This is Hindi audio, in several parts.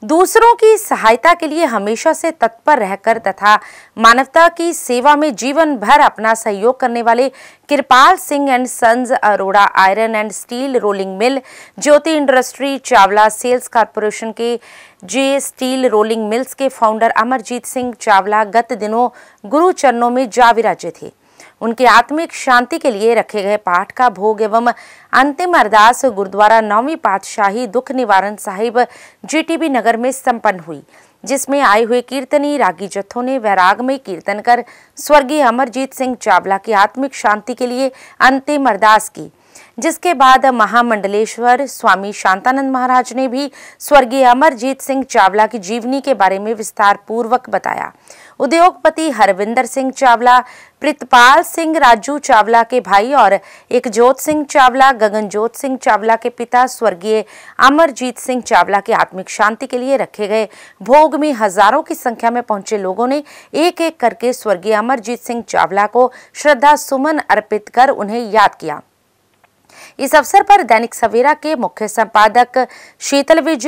दूसरों की सहायता के लिए हमेशा से तत्पर रहकर तथा मानवता की सेवा में जीवन भर अपना सहयोग करने वाले Kripal Singh and sons Arora iron and steel rolling mill, Jyoti industry Chawla sales corporation K J steel rolling mills के फाउंडर अमरजीत सिंह चावला गत दिनों गुरु चरणों में जा विराजे थे। उनकी आत्मिक शांति के लिए रखे गए पाठ का भोग एवं अंतिम अरदास गुरुद्वारा 9वीं पातशाही दुख निवारण साहिब जीटीबी नगर में संपन्न हुई, जिसमें आए हुए कीर्तनी रागी जत्थों ने वैरागमय कीर्तन कर स्वर्गीय अमरजीत सिंह चावला की आत्मिक शांति के लिए अंतिम अरदास की। जिसके बाद महामंडलेश्वर स्वामी शांतानंद महाराज ने भी स्वर्गीय अमरजीत सिंह चावला की जीवनी के बारे में विस्तार पूर्वक बताया। उद्योगपति हरविंदर सिंह चावला, प्रितपाल सिंह राजू चावला के भाई और एकजोत सिंह चावला, गगनजोत सिंह चावला के पिता स्वर्गीय अमरजीत सिंह चावला की आत्मिक शांति के लिए रखे गए भोग में हजारों की संख्या में पहुंचे लोगों ने एक एक करके स्वर्गीय अमरजीत सिंह चावला को श्रद्धा सुमन अर्पित कर उन्हें याद किया। इस अवसर पर दैनिक सवेरा के मुख्य संपादक शीतल विज,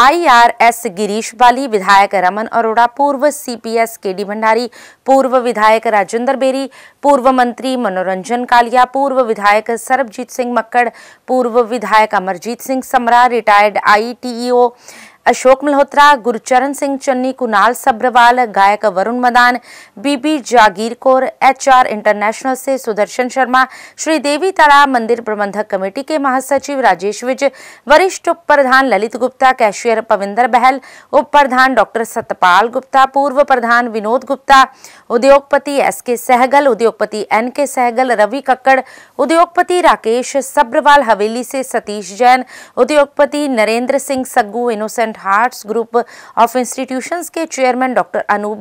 IRS गिरीश बाली, विधायक रमन अरोड़ा, पूर्व CPS KD भंडारी, पूर्व विधायक राजेंद्र बेरी, पूर्व मंत्री मनोरंजन कालिया, पूर्व विधायक सरबजीत सिंह मक्कड़, पूर्व विधायक अमरजीत सिंह समरा, रिटायर्ड ITEO अशोक मल्होत्रा, गुरचरण सिंह चन्नी, कुणाल सब्रवाल, गायक वरुण मदान, बीबी जागीर कौर, HR इंटरनेशनल से सुदर्शन शर्मा, श्री देवी तारा मंदिर प्रबंधक कमेटी के महासचिव राजेश विज, वरिष्ठ उप प्रधान ललित गुप्ता, कैशियर पविंदर बहल, उप प्रधान डॉक्टर सतपाल गुप्ता, पूर्व प्रधान विनोद गुप्ता, उद्योगपति SK सहगल, उद्योगपति NK सहगल, रवि कक्कड़, उद्योगपति राकेश सब्रवाल, हवेली से सतीश जैन, उद्योगपति Narendra Singh Saggu, innocent hearts group of institutions के chairman doctor Anoop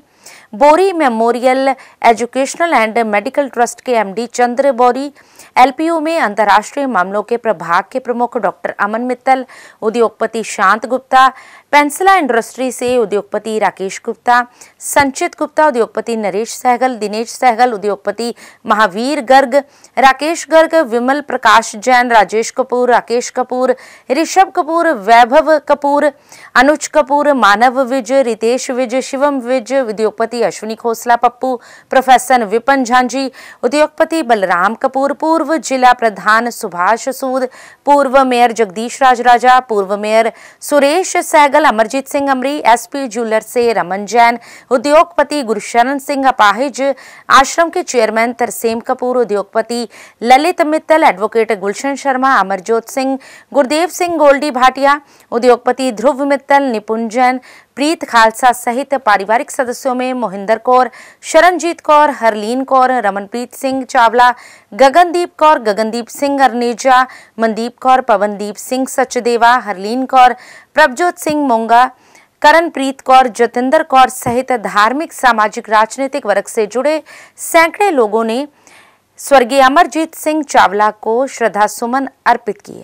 Bori memorial educational and medical trust के MD चंद्र बोरी, LPU में अंतर्राष्ट्रीय मामलों के प्रभाग के प्रमुख डॉक्टर अमन मित्तल, उद्योगपति शांत गुप्ता, पेंसिला इंडस्ट्री से उद्योगपति राकेश गुप्ता, संचित गुप्ता, उद्योगपति नरेश सहगल, दिनेश सहगल, उद्योगपति महावीर गर्ग, राकेश गर्ग, विमल प्रकाश जैन, राजेश कपूर, राकेश कपूर, ऋषभ कपूर, वैभव कपूर, अनुज कपूर, मानव विज, रितेश विज, शिवम विज, उद्योगपति अश्विनी खोसला पप्पू, प्रोफेसर विपन झांझी, उद्योगपति बलराम कपूर, पूर्व जिला प्रधान सुभाष सूद, पूर्व मेयर जगदीश राज राजा, पूर्व mayor Suresh Sehgal, Amarjit Singh Amri, SP jeweller से रमन जैन, उद्योगपति गुरशरण सिंह अपाहिज, आश्रम के चेयरमैन तरसेम कपूर, उद्योगपति ललित मित्तल, एडवोकेट गुलशन शर्मा, अमरजोत सिंह, गुरदेव सिंह गोल्डी भाटिया, उद्योगपति ध्रुव मित्तल, निपुण जैन, प्रीत खालसा सहित पारिवारिक सदस्यों में मोहिंदर कौर, शरणजीत कौर, हरलीन कौर, रमनप्रीत सिंह चावला, गगनदीप कौर, गगनदीप सिंह अरनेजा, मनदीप कौर, पवनदीप सिंह सचदेवा, हरलीन कौर, प्रभजोत सिंह मोंगा, करणप्रीत कौर, जतिंदर कौर सहित धार्मिक, सामाजिक, राजनीतिक वर्ग से जुड़े सैकड़े लोगों ने स्वर्गीय अमरजीत सिंह चावला को श्रद्धा सुमन अर्पित किए।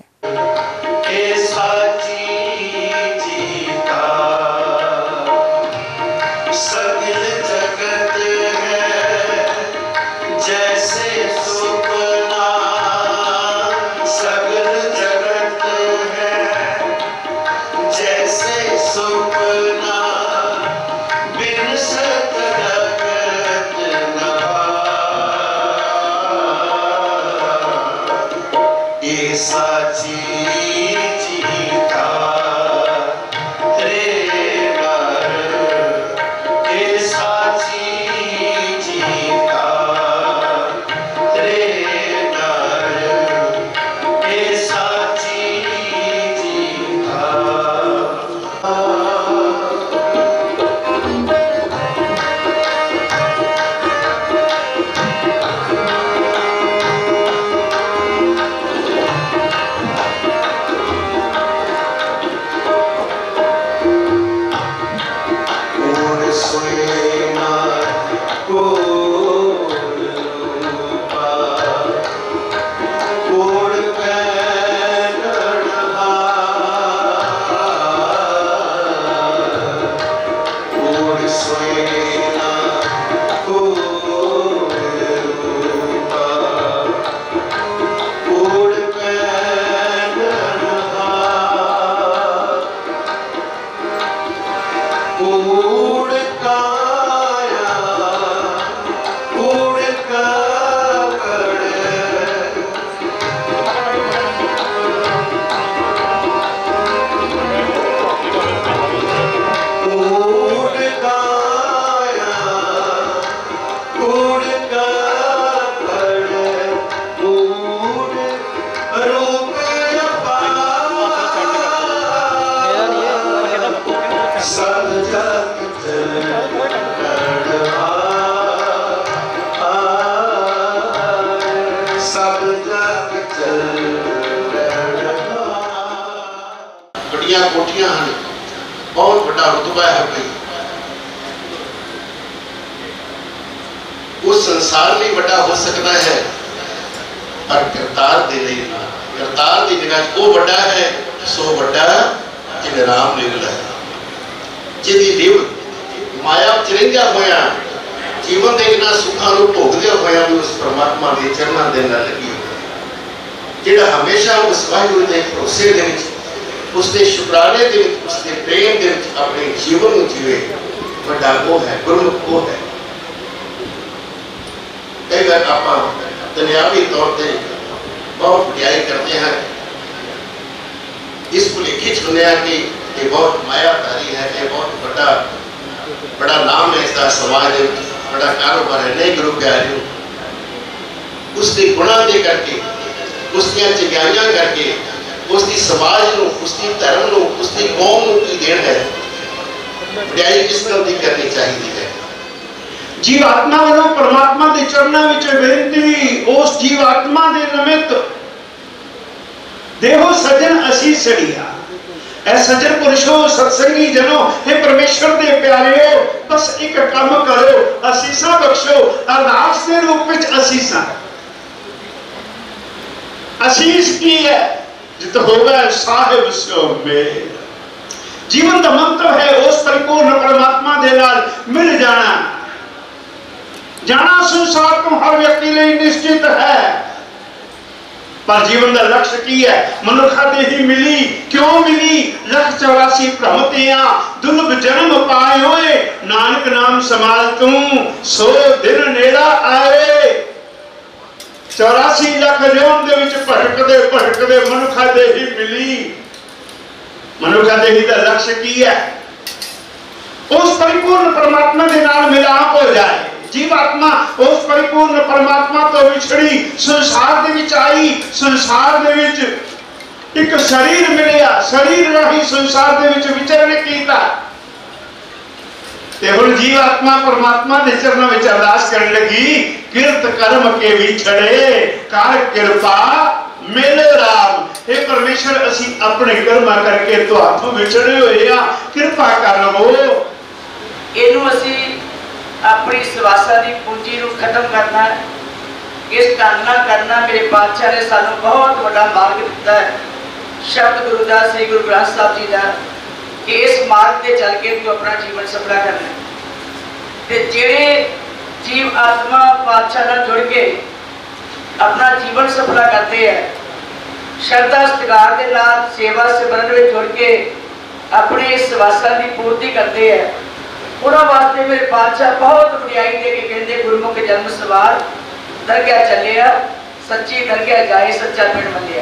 कूड़ काया कूड़ काकड़ कूड़ काया कूड़ काकड़ कूड़ रूप सब जग सब जग बड़िया कोठियां हैं, बहुत बड़ा रुतबा है भाई। उस संसार में बड़ा हो सकता है पर करतार दे नहीं, करतार की जगह वो बड़ा है सो बड़ा जिन्हें राम निकला है, जिहदी लिव माया चिरंजा होया जीवन के इन्हां सुखां नूं भोगदे होया भी उस परमात्मा के चरणों दे नाल लगी होई, जिहड़ा हमेशा उस वाहिगुरू दे भरोसे दे विच उसके शुकराने दे विच उसके प्रेम दे विच अपने जीवन नूं जीवे, वड्डा वो है गुरमुख वो है। कई बार आपां दुनियावी तौर पर बहुत वड्याई करते हैं, इस भुलेखे च हुंदे कि ये बहुत मायाधारी है, ये बहुत बड़ा नाम है इसका समाज में, बड़ा कारोबार है। नहीं गुरु प्यारे, उसके गुणों के करके उसकी चंगाइयां करके उसकी समाज को उसकी धर्म को उसकी कौम को की देन है, वड्याई किस तरह की करनी चाहिए है। जीवात्मा वालों परमात्मा के चरणों में बेनती उस जीवात्मा के निमित्त देहो सजन असी सड़िया। ऐ सज्जन पुरुषों सत्संगी जनों, हे परमेश्वर के प्यारिओ, बस एक काम करो, असीसा बख्शो। अरदास के रूप में असीसा, आशीष की है जित होगा साहिब सो मेल। जीवन का मंत्र है उस परिपूर्ण परमात्मा के नाल मिल जाना। जाना संसार तो हर व्यक्ति लिए निश्चित है, पर जीवन का लक्ष्य की है? मनुखा दे ही मिली, क्यों मिली? 184 भ्रमतियां दुर्लभ जन्म पाए होए, नानक नाम संभाल तू सो दिन नेड़ा आए। 84 लाख जन्म दे विच भटकदे मनुखा दे ही मिली। मनुखा दे ही का लक्ष्य की है? उस परिपूर्ण परमात्मा के नाल मिलाप हो जाए। जीवात्मा उस परिपूर्ण परमात्मा तो विछड़ी संसार दे विच आई, संसार दे विच एक शरीर मिलिया, शरीर राही संसार दे विच विचरण कीता। ते हुण जीवात्मा परमात्मा दे चरणों विच अरदास करन लगी, किरत कर्म के विछड़े कर कृपा मिल राम। हे परमेश्वर, असी अपने कर्म करके तुहाथों विछड़े होए आ, कृपा कर लवो। इनू असी अपनी सवासा की पूंजी को खत्म करना, इस ढंग नाल करना। मेरे पातशाह ने सानू बहुत बड़ा मार्ग दिता है, शब्द गुरु का, श्री गुरु ग्रंथ साहब जी का, कि इस मार्ग से चल के तू अपना जीवन सफला करना। ते जेड़े जीव आत्मा पातशाह नाल जुड़ के अपना जीवन सफला करते हैं, श्रद्धा सत्कार के नाल सेवा सिमरन में जुड़ के अपने इस सवासा की पूर्ति करते हैं, उन्होंने वास्ते मेरे पातशाह बहुत वड्याई दे के कहते गुरमुख जन्म सवार दरगाह चलिया, सच्ची दरगाह जाए सच्चा पिंड मलिया।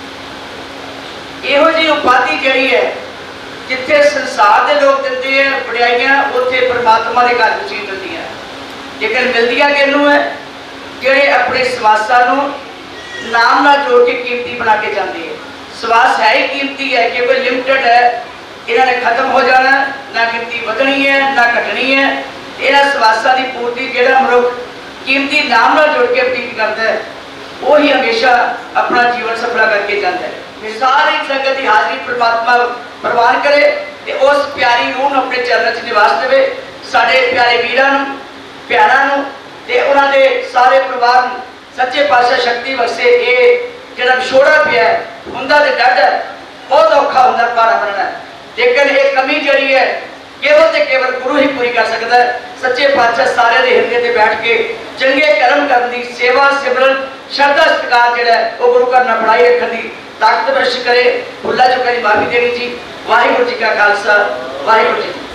इहो जी उपाधि जड़ी है जिथे संसार के लोग देते हैं वड्याइयां, उत्थे परमात्मा के घर चीज मिलती है। लेकिन मिलदियां किनू है? जेड़े अपने सवासा नूं नाम नाल जोड़ के कीमती बना के जाते हैं। सवास है ही कीमती है क्योंकि लिमिटेड है, इन्होंने खत्म हो जाना, ना गिनती बढ़नी है ना घटनी है। इन्होंने सवासा की पूर्ति जो मनुख कीमती नाम ना जुड़ के अपील करता है, वो ही हमेशा अपना जीवन सफला करके जाता है। सारी संगत की हाजिरी परमात्मा प्रवान करे, उस प्यारी रूह अपने चरणों च निवास देवे। साढ़े प्यारे वीरां नूं, भैणां नूं ते उन्हां दे सारे परिवार नूं सच्चे पातशाह शक्ति बख्शे। ये जिहड़ा विछोड़ा पिया हुंदा ते डर बहुत औखा हुंदा, भारा बनना, लेकिन ये कमी जड़ी है केवल ते केवल गुरु ही पूरी कर सकता है। सच्चे पातशाह सारे दे हिरदे ते बैठ के चंगे कर्म करने की सेवा सिमरन श्रद्धा सत्कार जिहड़ा वो गुरु घर नाल बनाई रखने की ताकत बख्श करे। भुल्ला चुका की माफी देनी जी। वाहिगुरू जी का खालसा, वाहिगुरू जी।